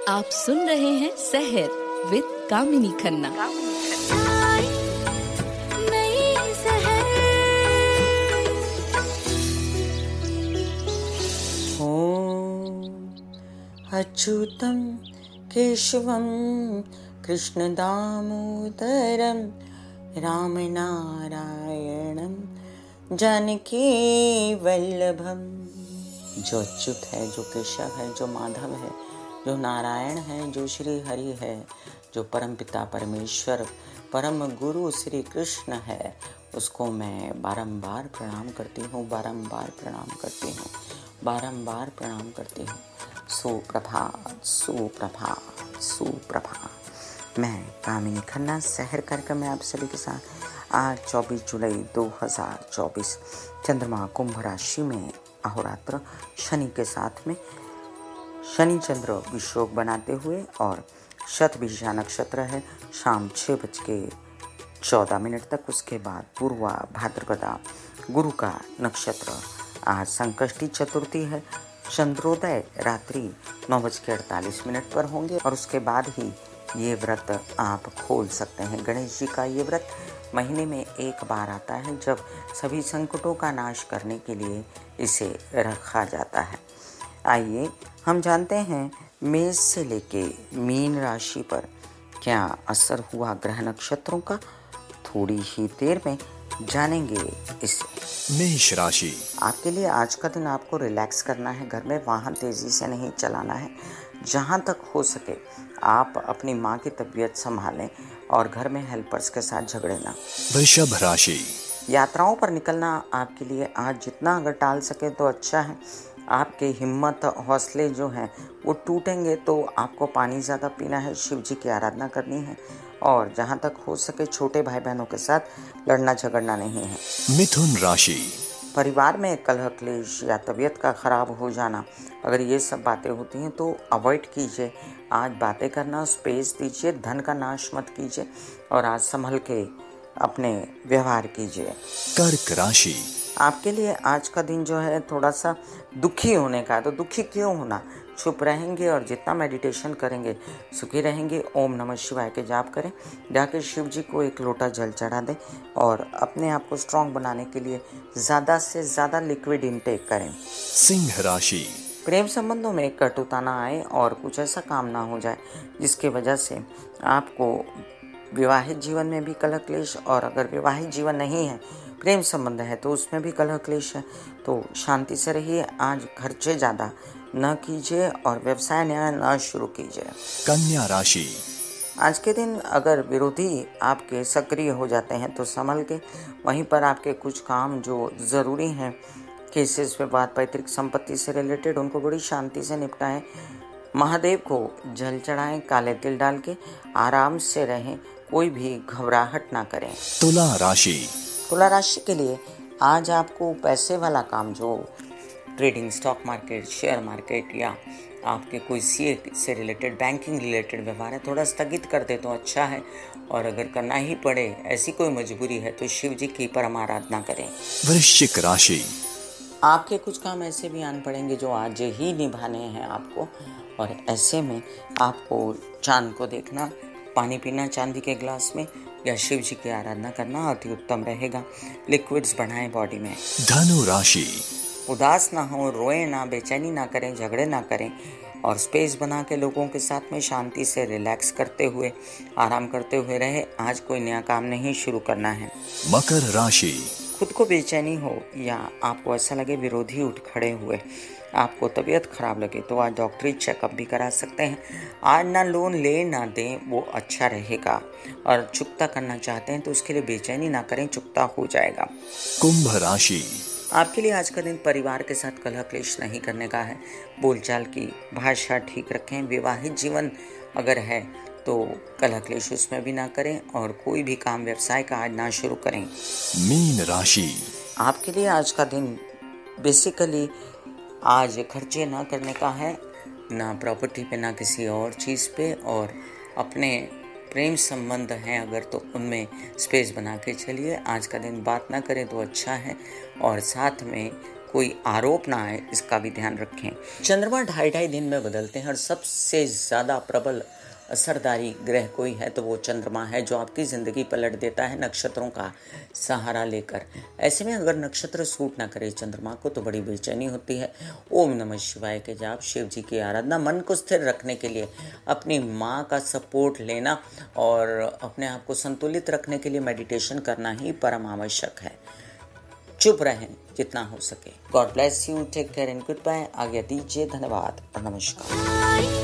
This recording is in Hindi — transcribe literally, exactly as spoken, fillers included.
आप सुन रहे हैं सहर विद कामिनी खन्ना। अच्युतं केशवं कृष्ण दामोदरं रामनारायणं जानकी वल्लभम। जो अच्युत है, जो केशव है, जो माधव है, जो नारायण है, जो श्री हरि है, जो परमपिता परमेश्वर परम गुरु श्री कृष्ण है, उसको मैं बारंबार प्रणाम करती हूँ, बारंबार प्रणाम करती हूँ, बारंबार प्रणाम करती हूँ। सुप्रभात, सुप्रभात, सुप्रभात। मैं कामिनी खन्ना सहर कार्यक्रम में आप सभी के साथ आज चौबीस जुलाई दो हज़ार चौबीस चंद्रमा कुंभ राशि में अहोरात्र शनि के साथ में शनि चंद्र विषोग बनाते हुए और शतभिषा नक्षत्र है शाम छः बज के चौदह मिनट तक। उसके बाद पूर्वा भाद्रपदा गुरु का नक्षत्र। आज संकष्टी चतुर्थी है। चंद्रोदय रात्रि नौ बज के अड़तालीस मिनट पर होंगे और उसके बाद ही ये व्रत आप खोल सकते हैं। गणेश जी का ये व्रत महीने में एक बार आता है, जब सभी संकटों का नाश करने के लिए इसे रखा जाता है। आइए हम जानते हैं मेष से लेके मीन राशि पर क्या असर हुआ ग्रह नक्षत्रों का। थोड़ी ही देर में जानेंगे इसे। मेष राशि, आपके लिए आज का दिन आपको रिलैक्स करना है। घर में वाहन तेजी से नहीं चलाना है। जहाँ तक हो सके आप अपनी माँ की तबीयत संभालें और घर में हेल्पर्स के साथ झगड़े ना। वृषभ राशि, यात्राओं पर निकलना आपके लिए आज जितना अगर टाल सके तो अच्छा है। आपके हिम्मत हौसले जो हैं वो टूटेंगे तो आपको पानी ज़्यादा पीना है, शिव जी की आराधना करनी है और जहाँ तक हो सके छोटे भाई बहनों के साथ लड़ना झगड़ना नहीं है। मिथुन राशि, परिवार में कलह क्लेश या तबीयत का खराब हो जाना, अगर ये सब बातें होती हैं तो अवॉइड कीजिए। आज बातें करना स्पेस दीजिए, धन का नाश मत कीजिए और आज संभल के अपने व्यवहार कीजिए। कर्क राशि, आपके लिए आज का दिन जो है थोड़ा सा दुखी होने का है। तो दुखी क्यों होना, चुप रहेंगे और जितना मेडिटेशन करेंगे सुखी रहेंगे। ओम नमः शिवाय के जाप करें, जाके शिव जी को एक लोटा जल चढ़ा दें और अपने आप को स्ट्रांग बनाने के लिए ज़्यादा से ज़्यादा लिक्विड इंटेक करें। सिंह राशि, प्रेम संबंधों में कटुता ना आए और कुछ ऐसा काम ना हो जाए जिसकी वजह से आपको विवाहित जीवन में भी कलह क्लेश, और अगर विवाहित जीवन नहीं है प्रेम संबंध है तो उसमें भी कलह क्लेश है। तो शांति से रहिए। आज खर्चे ज़्यादा न कीजिए और व्यवसाय नया न शुरू कीजिए। कन्या राशि, आज के दिन अगर विरोधी आपके सक्रिय हो जाते हैं तो संभल के, वहीं पर आपके कुछ काम जो ज़रूरी हैं, केसेस विवाद पैतृक संपत्ति से रिलेटेड, उनको बड़ी शांति से निपटाएं। महादेव को जल चढ़ाएं, काले तिल डाल के आराम से रहें, कोई भी घबराहट ना करें। तुला राशि, तुला राशि के लिए आज आपको पैसे वाला काम जो trading, stock market, share market या आपके कोई सीए से रिलेटेड, बैंकिंग रिलेटेड व्यवहार है, थोड़ा स्थगित कर दे तो अच्छा है। और अगर करना ही पड़े, ऐसी कोई मजबूरी है, तो शिव जी की परम आराधना करें। वृश्चिक राशि, आपके कुछ काम ऐसे भी आन पड़ेंगे जो आज ही निभाने हैं आपको, और ऐसे में आपको चांद को देखना, पानी पीना चांदी के ग्लास में, या शिव जी की आराधना करना अति उत्तम रहेगा। लिक्विड्स बढ़ाएं बॉडी में। धनु राशि, उदास ना हो, रोए ना, बेचैनी ना करें, झगड़े ना करें और स्पेस बना के लोगों के साथ में शांति से रिलैक्स करते हुए, आराम करते हुए रहे। आज कोई नया काम नहीं शुरू करना है। मकर राशि, खुद को बेचैनी हो या आपको ऐसा लगे विरोधी उठ खड़े हुए, आपको तबीयत खराब लगे, तो आज डॉक्टरी चेकअप भी करा सकते हैं। आज ना लोन ले ना दें, वो अच्छा रहेगा। और चुकता करना चाहते हैं तो उसके लिए बेचैनी ना करें, चुकता हो जाएगा। कुंभ राशि, आपके लिए आज का दिन परिवार के साथ कलह क्लेश नहीं करने का है। बोलचाल की भाषा ठीक रखें। विवाहित जीवन अगर है तो कलह क्लेश उसमें भी ना करें और कोई भी काम व्यवसाय का आज ना शुरू करें। मीन राशि, आपके लिए आज का दिन बेसिकली आज खर्चे ना करने का है, ना प्रॉपर्टी पे ना किसी और चीज़ पे, और अपने प्रेम संबंध हैं अगर तो उनमें स्पेस बना के चलिए। आज का दिन बात ना करें तो अच्छा है। और साथ में कोई आरोप ना आए, इसका भी ध्यान रखें। चंद्रमा ढाई ढाई दिन में बदलते हैं और सबसे ज़्यादा प्रबल असरदारी ग्रह कोई है तो वो चंद्रमा है, जो आपकी ज़िंदगी पलट देता है नक्षत्रों का सहारा लेकर। ऐसे में अगर नक्षत्र सूट ना करे चंद्रमा को तो बड़ी बेचैनी होती है। ओम नमः शिवाय के जाप, शिव जी की आराधना, मन को स्थिर रखने के लिए अपनी माँ का सपोर्ट लेना और अपने आप को संतुलित रखने के लिए मेडिटेशन करना ही परम आवश्यक है। चुप रहें जितना हो सके। God bless you, take care and goodbye. आज्ञा दीजिए, धन्यवाद और नमस्कार।